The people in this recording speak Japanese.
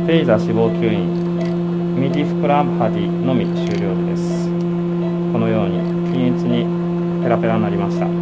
レイザー脂肪吸引、右ふくらはぎのみ終了時です。このように均一にペラペラになりました。